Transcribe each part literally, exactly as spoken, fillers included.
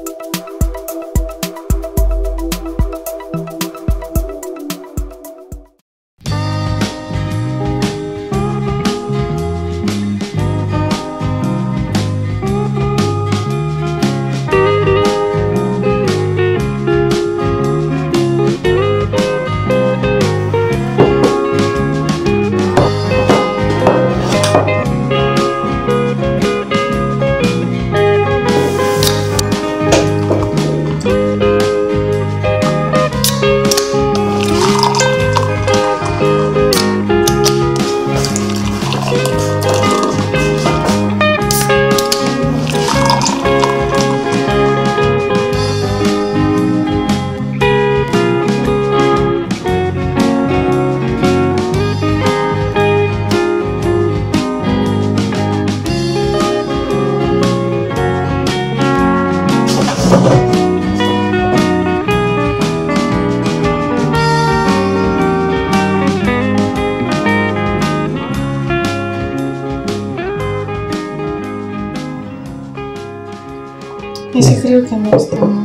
Ese creo que no está mal.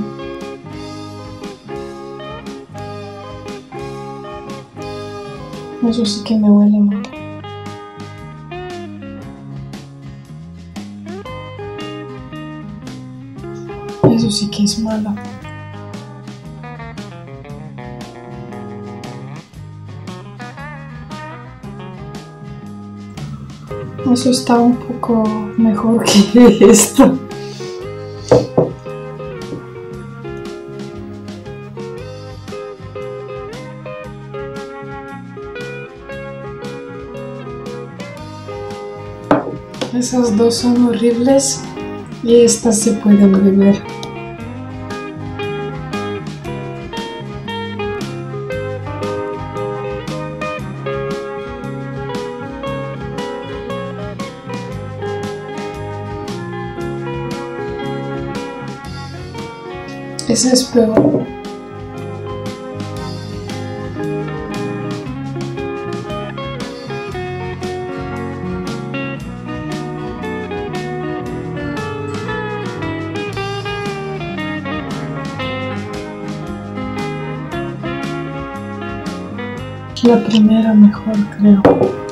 Eso sí que me huele mal. Eso sí que es malo. Eso está un poco mejor que esto. Esas dos son horribles y estas se pueden beber. Esa es peor. La primera mejor, creo.